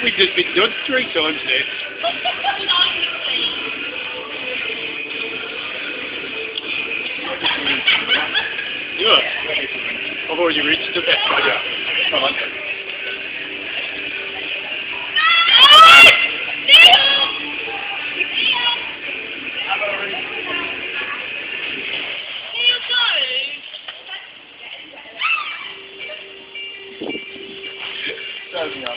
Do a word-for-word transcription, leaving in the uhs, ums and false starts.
We've just been done three times now. Yeah. I've already reached the best. Yeah. Come on.